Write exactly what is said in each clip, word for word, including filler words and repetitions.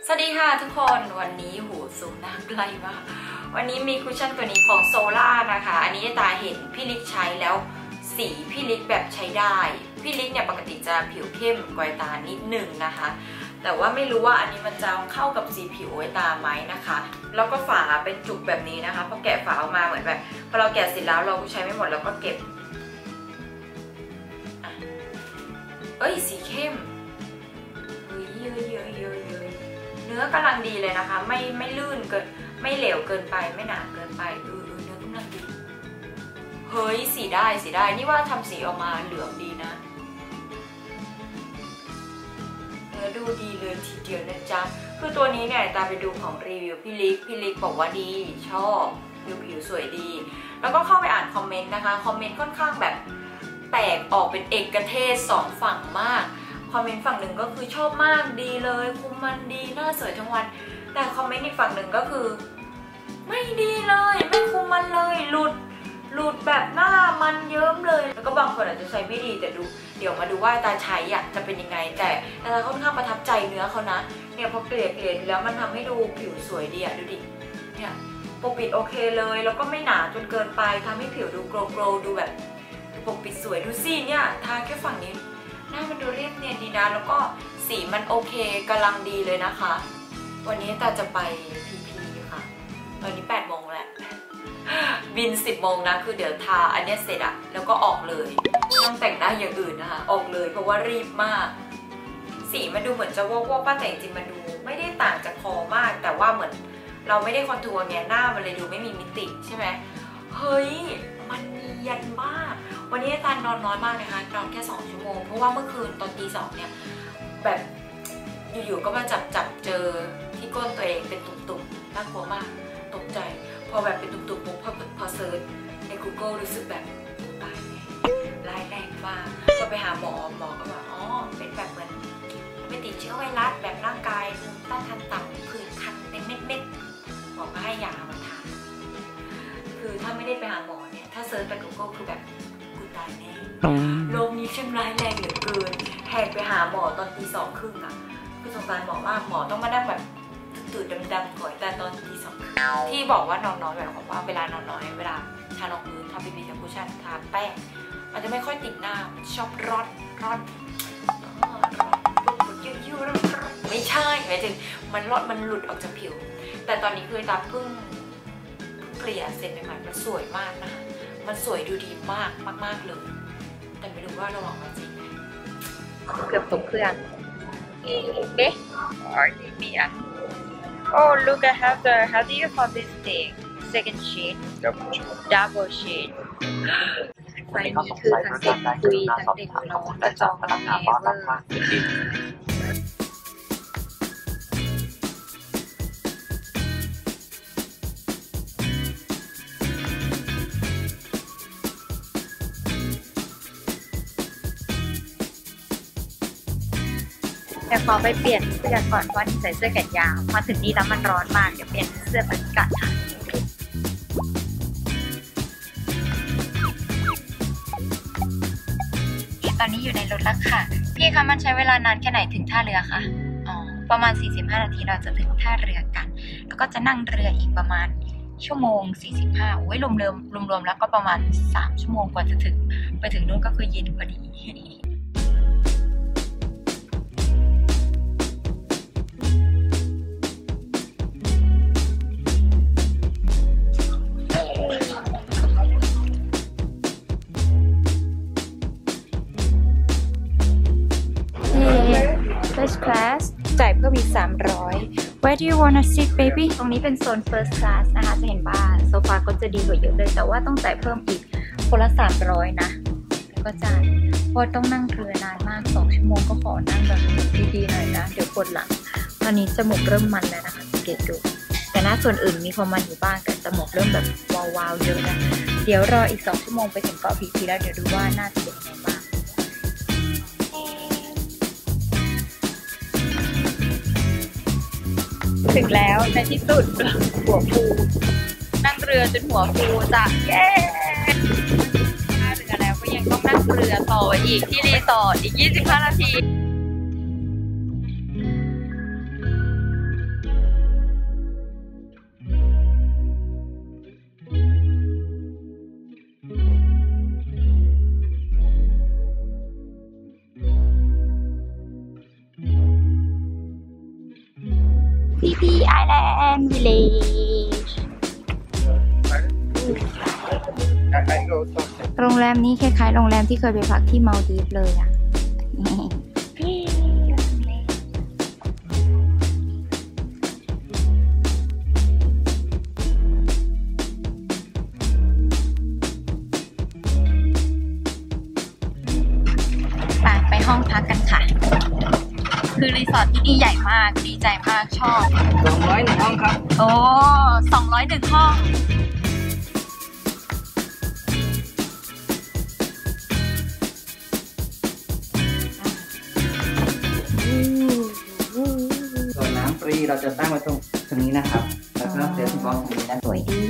สวัสดีค่ะทุกคนวันนี้หูสูงน้ำไกลมากวันนี้มีคุชชั่นตัวนี้ของโซล่านะคะอันนี้ตาเห็นพี่ลิกใช้แล้วสีพี่ลิกแบบใช้ได้พี่ลิกเนี่ยปกติจะผิวเข้มกว่าตานิดหนึ่งนะคะแต่ว่าไม่รู้ว่าอันนี้มันจะเข้ากับสีผิวไว้ตาไหมนะคะแล้วก็ฝาเป็นจุกแบบนี้นะคะพอแกะฝาออกมาเหมือนแบบพอเราแกะเสร็จแล้วเราใช้ไม่หมดเราก็เก็บเอ้ยสีเข้มเฮ้ยเยอะเยอะเยอะเยอะเนื้อกำลังดีเลยนะคะไม่ไม่ลื่นเกินไม่เหลวเกินไปไม่หนาเกินไปเออเนื้อกำลังดีเฮ้ยสีได้สีได้นี่ว่าทำสีออกมาเหลืองดีนะเนื้อดูดีเลยทีเดียวนะจ๊ะคือตัวนี้เนี่ยตาไปดูของรีวิวพี่ลิกพี่ลิกบอกว่าดีชอบดูผิวสวยดีแล้วก็เข้าไปอ่านคอมเมนต์นะคะคอมเมนต์ค่อนข้างแบบแตกออกเป็นเอกเทศสองฝั่งมากคอมเมนต์ฝั่งหนึ่งก็คือชอบมากดีเลยคุมมันดีหน้าสวยทั้งวันแต่คอมเมนต์อีกฝั่งหนึ่งก็คือไม่ดีเลยไม่คุมมันเลยหลุดหลุดแบบหน้ามันเยิ้มเลยแล้วก็บางคนอาจจะใช้ไม่ดีแต่ดูเดี๋ยวมาดูว่าตาใช้อ่ะจะเป็นยังไงแต่ตาค่อนข้างประทับใจเนื้อเขานะเนี่ยพอเกลี่ยเกลี่ยแล้วมันทำให้ดูผิวสวยดีอ่ะดูดิเนี่ยปกปิดโอเคเลยแล้วก็ไม่หนาจนเกินไปทำให้ผิวดูโกลว์โกลว์ดูแบบปกปิดสวยดูสิเนี่ยทาแค่ฝั่งนี้หน้ามันดูเรียบเนียนดีนะแล้วก็สีมันโอเคกำลังดีเลยนะคะวันนี้ตาจะไปพีพีค่ะตอนนี้แปดโมงแล้วบินสิบโมงนะคือเดี๋ยวทาอันนี้เสร็จอะแล้วก็ออกเลยไม่ต้องแต่งหน้าอย่างอื่นนะคะออกเลยเพราะว่ารีบมากสีมันดูเหมือนจะวอกๆป้าแต่จริงๆมันดูไม่ได้ต่างจากคอมากแต่ว่าเหมือนเราไม่ได้คอนทัวร์ไงหน้ามันเลยดูไม่มีมิติใช่ไหมเฮ้ยมันเนียนมากวันนี้ตานอนน้อยมากนะคะนอนแค่สองชั่วโมงเพราะว่าเมื่อคืนตอนตีสองเนี่ยแบบอยู่ๆก็มาจับจับเจอที่ก้นตัวเองเป็นตุ่มๆน่ากลัวมากตกใจพอแบบเป็นตุ่มๆปุ๊บพอพอเซิร์ชใน กูเกิล รู้สึกแบบตายแน่ร้ายแรงมากพอไปหาหมอหมอก็บอกอ๋อเป็นแบบเหมือนไปติดเชื้อไวรัสแบบร่างกายภูมิต้านทานต่ำผื่นคันเป็นเม็ดๆบอกว่าให้ยามาทานคือถ้าไม่ได้ไปหาหมอเนี่ยถ้าเซิร์ชไป กูเกิล คือแบบกูตายแน่โรคนี้ช่างร้ายแรงเหลือเกินแหกไปหาหมอตอนตีสองครึ่งอ่ะคือสงสารหมอมากหมอต้องมานั่งแบบตื่นดำๆก่อนแต่ตอนตีสองที่บอกว่านอนน้อยแบบของว่าเวลานอนน้อยเวลาทารองพื้นทาบีบีทาคุชชั่นทาแป้งมันจะไม่ค่อยติดหน้าชอบร้อนร้อนยุ่ยๆไม่ใช่หมายถึงมันร้อนมันหลุดออกจากผิวแต่ตอนนี้คือตาเพิ่งเกลี่ยเสร็จใหม่ๆมันสวยมากนะคะมันสวยดูดีมากมากๆเลยแต่ไม่รู้ว่าระหว่างมันจริงไหมเกือบตกเครื่องเอ๊ะอ๋อนี่มีอันOh, look, I have the, how do you call this thing? Second sheet? Double sheet. Double sheet. ไฟนี้คือทั้งเด็กคุยทั้งเด็กร้องกระจองร้องแงเวอร์เดี๋ยวขอไปเปลี่ยนเสื้อก่อนเพราะที่ใส่เสื้อแขนยาวมาถึงนี่แล้วมันร้อนมากเดี๋ยวเปลี่ยนเสื้อกันกันค่ะตอนนี้อยู่ในรถแล้วค่ะพี่คะมันใช้เวลานานแค่ไหนถึงท่าเรือคะอ๋อประมาณสี่สิบห้านาทีเราจะถึงท่าเรือกันแล้วก็จะนั่งเรืออีกประมาณชั่วโมงสี่สิบห้าโอ้ยรวมๆรวมๆแล้วก็ประมาณสามชั่วโมงกว่าจะถึงไปถึงนู่นก็คือเย็นพอดีFirst class จ่ายเพิ่มอีกสามร้อย Where do you wanna sit baby ตรงนี้เป็นโซน First class นะคะจะเห็นว่าโซฟาก็จะดีกว่าเยอะเลยแต่ว่าต้องจ่ายเพิ่มอีกคนละสามร้อยนะก็จ่ายเพราะต้องนั่งเรือนานมากสองชั่วโมงก็ขอนั่งแบบดีๆหน่อยนะเดี๋ยวปวดหลังตอนนี้จมูกเริ่มมันแล้วนะคะสังเกตดูแต่หน้าส่วนอื่นมีความมันอยู่บ้างแต่จมูกเริ่มแบบวาวๆเยอะนะเดี๋ยวรออีกสองชั่วโมงไปถึงเกาะพีพีแล้วเดี๋ยวดูว่าน่าจะเป็นยังไงบ้างถึงแล้วในที่สุดหัวฟูนั่งเรือจนหัวฟูจ้ะเย้ท่าเรือแล้วก็ยังต้องนั่งเรือต่ออีกที่รีสอร์ทอีกยี่สิบห้านาทีพีพีไอแลนด์วิลเลจโรงแรมนี้คล้ายๆโรงแรมที่เคยไปพักที่มาลดีฟเลยอ่ะไปห้องพักกันค่ะคือรีสอร์ทที่นี่ใหญ่มากดีใจมากชอบสองร้อยหนึ่งห้องครับโอ้สองร้อยหนึ่งห้องส่วนน้ำฟรีเราจะตั้งไว้ตรงตรงนี้นะครับแล้วก็เซฟบอลตรงนี้นะสวยดี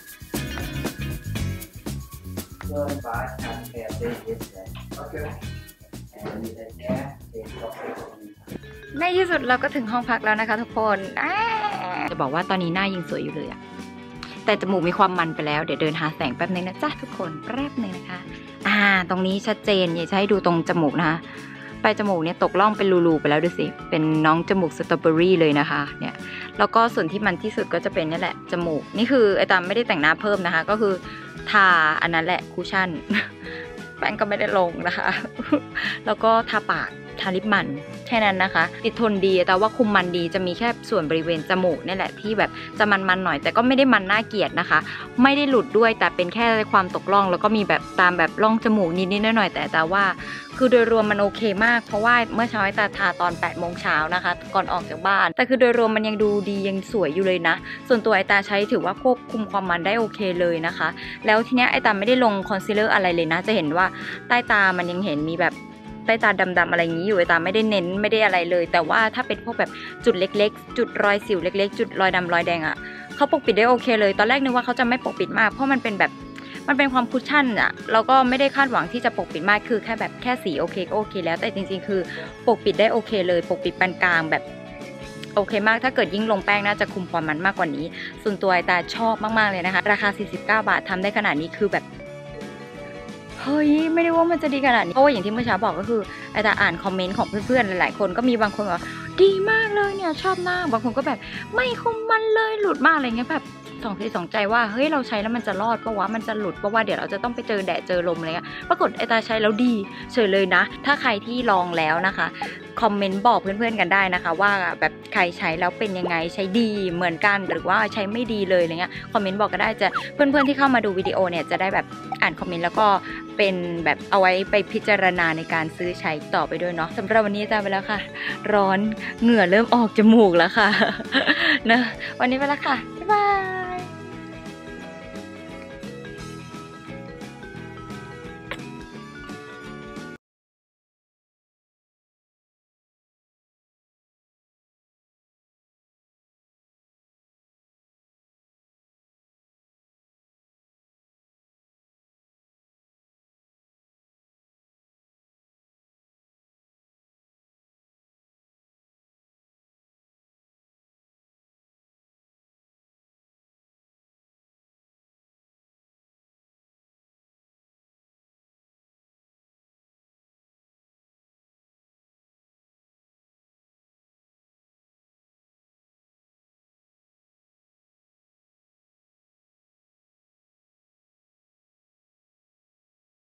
โดยฟ้าการแก้ได้เยอะเลยโอเคมีแต่แก้เด็กก็ในที่สุดเราก็ถึงห้องพักแล้วนะคะทุกคนจะบอกว่าตอนนี้หน้ายังสวยอยู่เลยอะแต่จมูกมีความมันไปแล้วเดี๋ยวเดินหาแสงแป๊บนึงนะจ๊ะทุกคนแป๊บนึงนะคะอ่าตรงนี้ชัดเจนอยากจะให้ดูตรงจมูกนะคะปลายจมูกเนี่ยตกล่องเป็นรูๆไปแล้วดูสิเป็นน้องจมูกสตรอเบอรี่เลยนะคะเนี่ยแล้วก็ส่วนที่มันที่สุดก็จะเป็นนี่แหละจมูกนี่คือไอตามไม่ได้แต่งหน้าเพิ่มนะคะก็คือทาอันนั้นแหละคูชั่นแป้งก็ไม่ได้ลงนะคะแล้วก็ทาปากทาลิปมันแค่นั้นนะคะติดทนดีแต่ว่าคุมมันดีจะมีแค่ส่วนบริเวณจมูกนี่แหละที่แบบจะมันๆหน่อยแต่ก็ไม่ได้มันน่าเกลียดนะคะไม่ได้หลุดด้วยแต่เป็นแค่ความตกล่องแล้วก็มีแบบตามแบบร่องจมูกนิดๆหน่อยๆแต่แต่ว่าคือโดยรวมมันโอเคมากเพราะว่าเมื่อเช้าไอ้ตาทาตอนแปดโมงเช้านะคะก่อนออกจากบ้านแต่คือโดยรวมมันยังดูดียังสวยอยู่เลยนะส่วนตัวไอ้ตาใช้ถือว่าควบคุมความมันได้โอเคเลยนะคะแล้วทีเนี้ยไอ้ตาไม่ได้ลงคอนซีลเลอร์อะไรเลยนะจะเห็นว่าใต้ตามันยังเห็นมีแบบใต้ตาดำๆอะไรอย่างนี้อยู่ไอ้ตาไม่ได้เน้นไม่ได้อะไรเลยแต่ว่าถ้าเป็นพวกแบบจุดเล็กๆจุดรอยสิวเล็กๆจุดรอยดำรอยแดงอ่ะเขาปกปิดได้โอเคเลยตอนแรกนึกว่าเขาจะไม่ปกปิดมากเพราะมันเป็นแบบมันเป็นความคุชชั่นอ่ะเราก็ไม่ได้คาดหวังที่จะปกปิดมากคือแค่แบบแค่สีโอเคก็โอเคแล้วแต่จริงๆคือปกปิดได้โอเคเลยปกปิดปานกลางแบบโอเคมากถ้าเกิดยิ่งลงแป้งน่าจะคุมความมันมากกว่านี้ส่วนตัวไอ้ตาชอบมากๆเลยนะคะราคาสี่สิบเก้าบาททำได้ขนาดนี้คือแบบเฮ้ยไม่ได้ว่ามันจะดีขนาดนี้เพราะว่าอย่างที่เมื่อเช้าบอกก็คือไอ้ตาอ่านคอมเมนต์ของเพื่อนๆหลายๆคนก็มีบางคนว่าดีมากเลยเนี่ยชอบมากบางคนก็แบบไม่คุมมันเลยหลุดมากอะไรเงี้ยแบบสองใจสองใจว่าเฮ้ยเราใช้แล้วมันจะรอดปะวะมันจะหลุดปะวะเดี๋ยวเราจะต้องไปเจอแดดเจอลมอะไรเงี้ยปรากฏไอ้ตาใช้แล้วดีเฉยเลยนะถ้าใครที่ลองแล้วนะคะคอมเมนต์บอกเพื่อนๆกันได้นะคะว่าแบบใครใช้แล้วเป็นยังไงใช้ดีเหมือนกันหรือว่าใช้ไม่ดีเลยอะไรเงี้ยคอมเมนต์บอกก็ได้จะเพื่อนๆที่เข้ามาดูวิดีโอเนี่ยจะได้แบบอ่านคอมเมนต์แล้วก็เป็นแบบเอาไว้ไปพิจารณาในการซื้อใช้ต่อไปด้วยเนาะสำหรับวันนี้ตาไปแล้วค่ะร้อนเหงื่อเริ่มออกจมูกแล้วค่ะนะวันนี้ไปแล้วค่ะบ๊ายบาย